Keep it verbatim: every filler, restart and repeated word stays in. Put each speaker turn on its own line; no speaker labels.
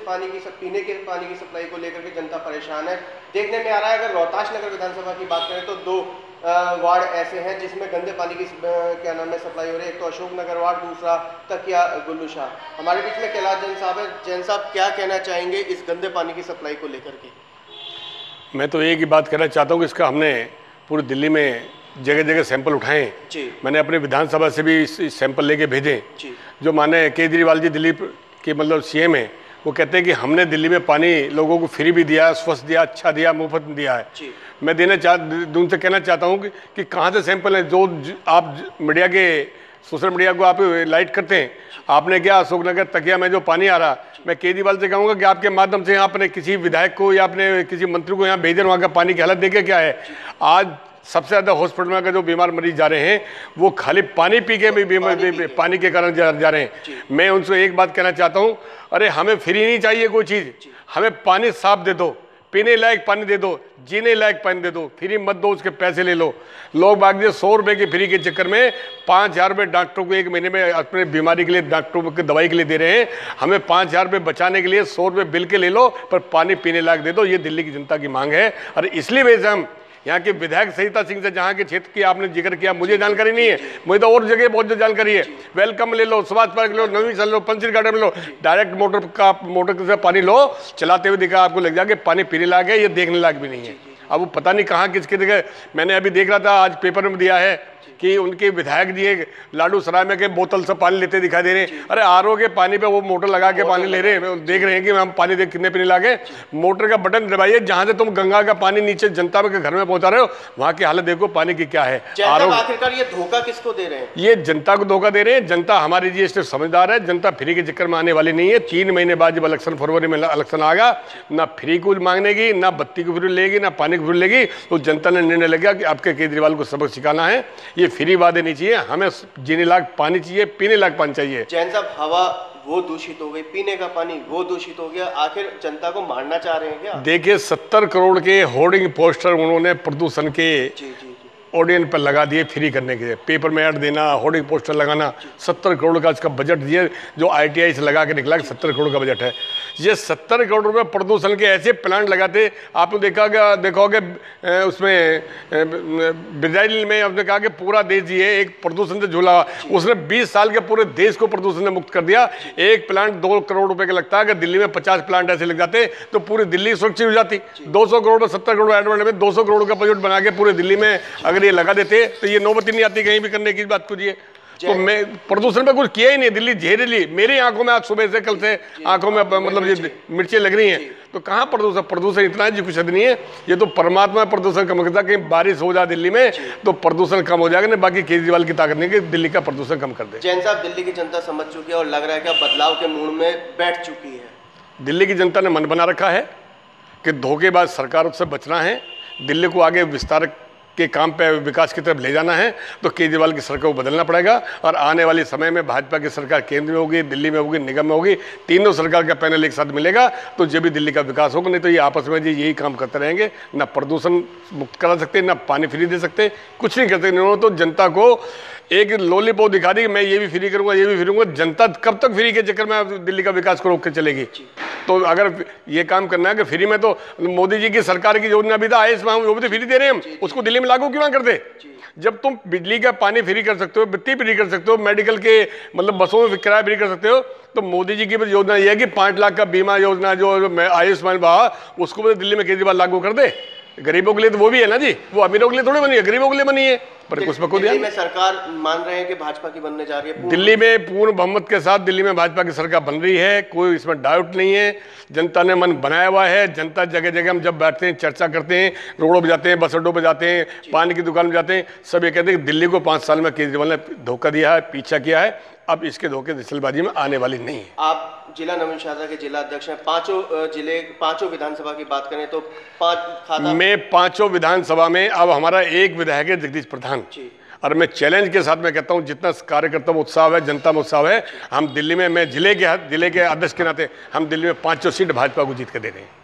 पानी की सब पीने के पानी की सप्लाई को लेकर के जनता परेशान है। देखने में आ रहा है, अगर रोहतास नगर विधानसभा की बात करें तो दो वार्ड ऐसे हैं जिसमें गंदे पानी की क्या नाम है सप्लाई हो रही है। एक तो अशोक नगर वार्ड, दूसरा तकिया गुल्लू शाह। हमारे बीच में कैलाश जैन साहब है। जैन साहब, क्या कहना चाहेंगे इस गंदे पानी की सप्लाई को लेकर के?
मैं तो एक ही बात कहना चाहता हूँ कि इसका हमने पूरी दिल्ली में जगह जगह सैंपल उठाएं। मैंने अपने विधानसभा से भी सैंपल लेके भेजे। जो माने केजरीवाल जी दिल्ली के मतलब सीएम है, वो कहते हैं कि हमने दिल्ली में पानी लोगों को फ्री भी दिया, स्वच्छ दिया, अच्छा दिया, मुफ्त दिया है। मैं देना चाह उनसे कहना चाहता हूँ कि, कि कहाँ से सैंपल है जो आप मीडिया के सोशल मीडिया को आप लाइट करते हैं। आपने क्या अशोकनगर तकिया में जो पानी आ रहा, मैं केजरीवाल से कहूँगा कि आपके माध्यम से आपने किसी विधायक को या अपने किसी मंत्री को यहाँ भेजन, वहाँ का पानी की हालत देखे क्या है। आज सबसे ज़्यादा हॉस्पिटल में जो बीमार मरीज जा रहे हैं वो खाली पानी पी के भी बीमार पानी के कारण जा, जा रहे हैं। मैं उनसे एक बात कहना चाहता हूँ, अरे हमें फ्री नहीं चाहिए कोई चीज़, हमें पानी साफ दे दो, पीने लायक पानी दे दो, जीने लायक पानी दे दो, फ्री मत दो, उसके पैसे ले लो। लोग बाग सौ रुपए की फ्री के चक्कर में पाँच हज़ार रुपये डॉक्टरों को एक महीने में अपने बीमारी के लिए डॉक्टरों की दवाई के लिए दे रहे हैं। हमें पाँच हज़ार रुपये बचाने के लिए सौ रुपये बिल के ले लो, पर पानी पीने लायक दे दो। ये दिल्ली की जनता की मांग है। और इसलिए वजह से हम यहाँ के विधायक सरिता सिंह से, जहाँ के क्षेत्र की आपने जिक्र किया, मुझे जानकारी नहीं है, मुझे तो और जगह बहुत जानकारी है। वेलकम ले लो, सुभाष पार्क ले लो, नवी सल लो, पंचिल गार्डन लो, डायरेक्ट मोटर का मोटर से पानी लो, चलाते हुए दिखा आपको लग जाके पानी पीने लायक है, ये देखने लायक भी नहीं है। अब वो पता नहीं कहाँ किसके जगह। मैंने अभी देख रहा था, आज पेपर में दिया है कि उनके विधायक जी लाडू सराय में के बोतल से पानी लेते दिखाई दे रहे हैं। अरे आरओ के पानी पे वो मोटर लगा के पानी ले रहे हैं, देख रहे हैं कि हम पानी देख कितने पीने लागे। मोटर का बटन दबाइए, जहां से तुम गंगा का पानी नीचे जनता के घर में पहुंचा रहे हो, वहां की हालत देखो पानी की क्या है।
आखिरकार ये धोखा किसको दे रहे हैं?
ये जनता को धोखा दे रहे हैं। जनता हमारी जी स्टेट समझदार है, जनता फ्री के चक्कर में आने वाली नहीं है। तीन महीने बाद जब इलेक्शन फरवरी में इलेक्शन आएगा, ना फ्री को मांगने की, ना बत्ती को फ्री लेगी, ना पानी को फ्री लेगी। तो जनता ने निर्णय लिया कि आपके केजरीवाल को सबक सिखाना है, ये फ्री वादे नहीं चाहिए, हमें जीने लायक पानी चाहिए, पीने लायक पानी चाहिए।
जैन साहब, हवा वो दूषित हो गई, पीने का पानी वो दूषित हो गया, आखिर जनता को मारना चाह रहे हैं क्या?
देखिए, सत्तर करोड़ के होर्डिंग पोस्टर उन्होंने प्रदूषण के ऑडियंस पर लगा दिए फ्री करने के लिए। पेपर में ऐड देना, होर्डिंग पोस्टर लगाना, सत्तर करोड़ का इसका बजट दिए, जो आईटीआई से लगा के निकला कि सत्तर करोड़ का बजट है। ये सत्तर करोड़ रुपए प्रदूषण के ऐसे प्लांट लगाते, आपने देखा क्या देखोगे उसमें ब्राजील में आपने कहा कि पूरा देश ये एक प्रदूषण से झूला, उसने बीस साल के पूरे देश को प्रदूषण से मुक्त कर दिया। एक प्लांट दो करोड़ रुपए का लगता है, अगर दिल्ली में पचास प्लांट ऐसे लग जाते तो पूरी दिल्ली सुरक्षित हो जाती। दो सौ करोड़ सत्तर करोड़ एडवर्ड में दो सौ करोड़ का बजट बना के पूरे दिल्ली में अगर ये लगा देते तो ये नौबत नहीं आती कहीं भी करने की बात कुछ। ये तो मैं प्रदूषण पे कुछ किया ही नहीं। दिल्ली जहरीली, मेरी आंखों में आज सुबह से कल से आंखों में मतलब ये मिर्चें लग रही हैं, तो कहाँ प्रदूषण प्रदूषण इतना है जी कुछ नहीं है। ये तो परमात्मा प्रदूषण कम करता, कहीं बारिश हो जाए दिल्ली में तो प्रदूषण कम हो जाएगा। नहीं, बाकी केजरीवाल की ताकत नहीं कि दिल्ली का प्रदूषण कम कर दे।
जैन साहब, दिल्ली की जनता समझ चुकी है और लग रहा है कि बदलाव के मूड में बैठ चुकी है।
दिल्ली की जनता ने मन बना रखा है कि धोखेबाज सरकार से बचना है, दिल्ली को आगे विस्तार के काम पे विकास की तरफ ले जाना है, तो केजरीवाल की सरकार को बदलना पड़ेगा। और आने वाले समय में भाजपा की सरकार केंद्र में होगी, दिल्ली में होगी, निगम में होगी, तीनों सरकार का पैनल एक साथ मिलेगा तो जब भी दिल्ली का विकास होगा। नहीं तो ये आपस में जी यही काम करते रहेंगे, ना प्रदूषण मुक्त करा सकते, ना पानी फ्री दे सकते, कुछ नहीं कर सकते। इन्होंने तो जनता को एक लॉलीपॉप दिखा दी, मैं ये भी फ्री करूंगा, ये भी फ्री करूंगा। जनता कब तक फ्री के चक्कर में दिल्ली का विकास को रोक के चलेगी? तो अगर ये काम करना है कि फ्री में, तो मोदी जी की सरकार की योजना भी था आयुष्मान, वो भी तो फ्री दे रहे हैं हम, उसको दिल्ली में लागू क्यों ना कर दे? जब तुम बिजली का पानी फ्री कर सकते हो, बत्ती फ्री कर सकते हो, मेडिकल के मतलब बसों में किराया फ्री कर सकते हो, तो मोदी जी की योजना ये है कि पाँच लाख का बीमा योजना जो आयुष्मान भारत, उसको भी दिल्ली में केजरीवाल लागू कर दे। गरीबों के लिए तो वो भी है ना जी, वो अमीरों के लिए थोड़ी बनी है, गरीबों के लिए बनी है। पर उस पर
दिल्ली में सरकार मान रहे हैं कि भाजपा की बनने जा रही है।
दिल्ली में पूर्ण बहुमत के साथ दिल्ली में भाजपा की सरकार बन रही है, कोई इसमें डाउट नहीं है। जनता ने मन बनाया हुआ है। जनता जगह जगह हम जब बैठते हैं, चर्चा करते हैं, रोडों पर जाते हैं, बस अड्डों पर जाते हैं, पानी की दुकान पर जाते हैं, सब ये कहते हैं कि दिल्ली को पाँच साल में केजरीवाल ने धोखा दिया है, पीछा किया है, अब इसके धोखे दखलबाजी में आने वाली नहीं है।
आप जिला नवीन शाहजहां के जिला अध्यक्ष हैं, पांचों जिले पांचों विधानसभा की बात करें तो पांच खाता
में पांचों विधानसभा में अब हमारा एक विधायक है जगदीश प्रधान। और मैं चैलेंज के साथ मैं कहता हूं, जितना कार्यकर्ता में उत्साह है, जनता में उत्साह है, हम दिल्ली में, मैं जिले के जिले के अध्यक्ष के नाते हम दिल्ली में पांचों सीट भाजपा को जीत के दे रहे हैं।